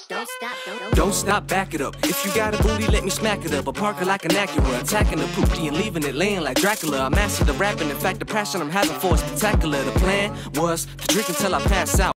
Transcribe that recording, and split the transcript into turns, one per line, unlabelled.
Don't stop, back it up. If you got a booty, let me smack it up. I park it like an Acura, attacking the poopy and leaving it laying like Dracula. I mastered the rapping, in fact the passion I'm having for is spectacular. The plan was to drink until I pass out.